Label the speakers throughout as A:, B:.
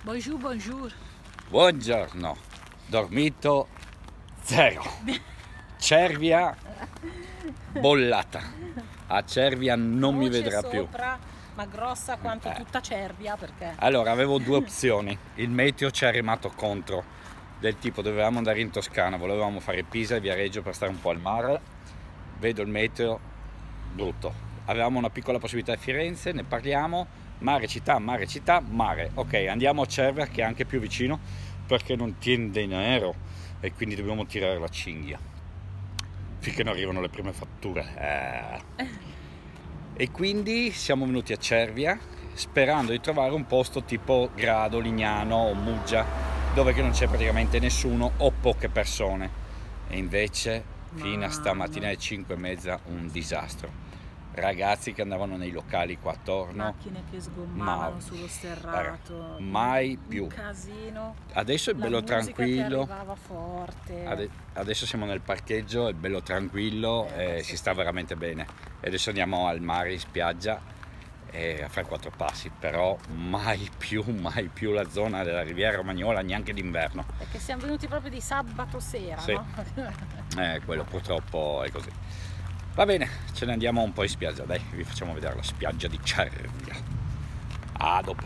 A: Bonjour, bonjour.
B: Buongiorno, dormito zero. Cervia bollata. A Cervia non mi vedrà più.
A: Sopra, ma grossa quanto tutta Cervia, perché?
B: Allora, avevo due opzioni. Il meteo ci è remato contro, del tipo dovevamo andare in Toscana, volevamo fare Pisa e Viareggio per stare un po' al mare. Vedo il meteo brutto. Avevamo una piccola possibilità a Firenze, ne parliamo. Mare, città, mare, città, mare. Ok, andiamo a Cervia che è anche più vicino perché non tiene denaro e quindi dobbiamo tirare la cinghia finché non arrivano le prime fatture. E quindi siamo venuti a Cervia sperando di trovare un posto tipo Grado, Lignano o Muggia dove che non c'è praticamente nessuno o poche persone, e invece fino a stamattina alle 5:30 un disastro. Ragazzi che andavano nei locali qua attorno,
A: Macchine che sgommavano sullo sterrato,
B: mai più.
A: un casino.
B: Adesso è bello tranquillo.
A: Che arrivava forte.
B: Adesso siamo nel parcheggio, è bello tranquillo e si sta veramente bene. E adesso andiamo al mare in spiaggia a fare 4 passi, però mai più la zona della Riviera Romagnola, neanche d'inverno.
A: Perché siamo venuti proprio di sabato sera,
B: sì.
A: No?
B: Quello purtroppo è così. Va bene, ce ne andiamo un po' in spiaggia, dai, vi facciamo vedere la spiaggia di Cervia. A dopo.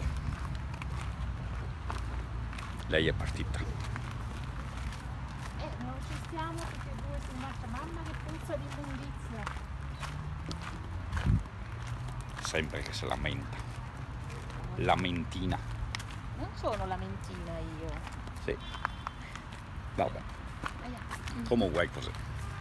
B: Lei è partita.
A: Non ci stiamo tutti e due su un'altra, mamma che puzza di immondizia.
B: Sempre che si lamenta. Lamentina.
A: Non sono lamentina io.
B: Sì. Vabbè. Comunque è così.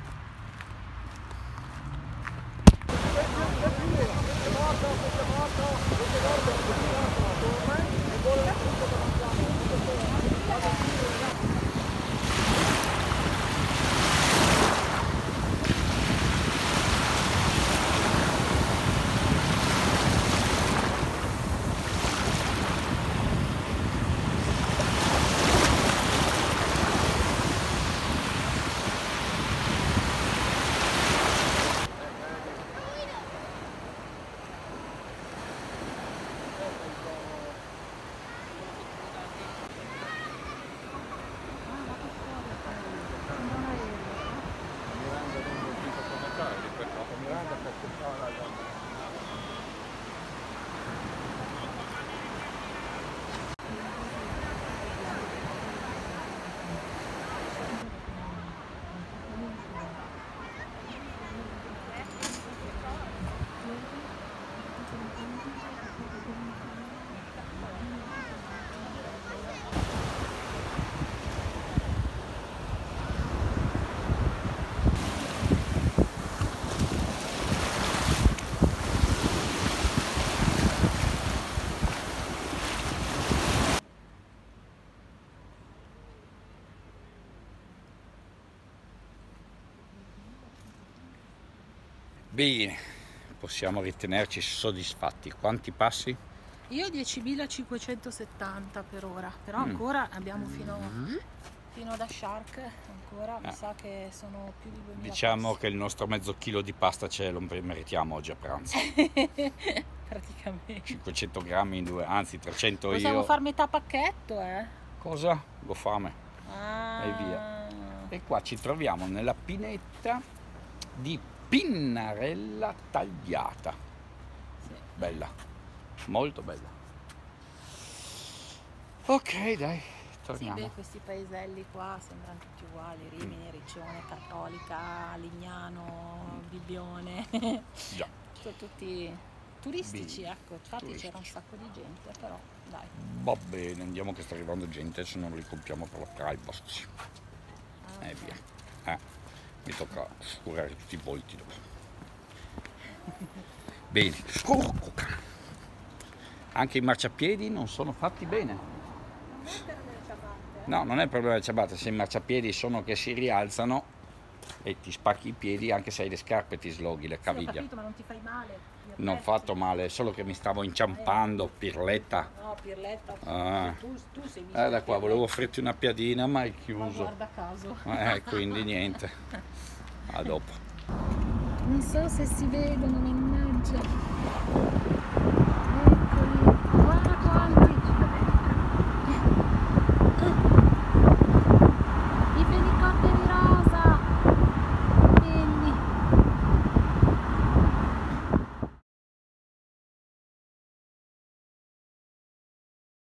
B: Bene, possiamo ritenerci soddisfatti. Quanti passi?
A: Io 10.570 per ora, però ancora abbiamo fino da Shark, ancora mi sa che sono più di 2000
B: Diciamo
A: passi.
B: che il nostro mezzo chilo di pasta ce lo meritiamo oggi a pranzo.
A: Praticamente.
B: 500 grammi in due, anzi 300
A: Possiamo
B: io.
A: far metà pacchetto,
B: Cosa? Go fame.
A: Ah.
B: E via. E qua ci troviamo nella pineta di Pinnarella tagliata.
A: Sì.
B: Bella, molto bella. Ok, dai, torniamo.
A: Sì, beh, questi paeselli qua sembrano tutti uguali: Rimini, Riccione, Cattolica, Lignano, Bibbione.
B: Già.
A: Sono tutti turistici, ecco, infatti c'era un sacco di gente, però dai.
B: Va bene, andiamo che sta arrivando gente, se non li compriamo per la privacy. E via. Mi tocca scurare tutti i volti dopo. Bene. Anche i marciapiedi non sono fatti bene. No, non è il problema delle ciabatte, se i marciapiedi sono che si rialzano e ti spacchi i piedi, anche se hai le scarpe ti sloghi le caviglie.
A: Sì, ho capito, ma non ti fai male.
B: Non ho fatto male, solo che mi stavo inciampando, pirletta.
A: No, pirletta. Tu sei
B: Da qua volevo offrirti una piadina, ma hai chiuso.
A: Ma guarda caso.
B: Quindi niente. A dopo.
A: Non so se si vedono, mannaggia.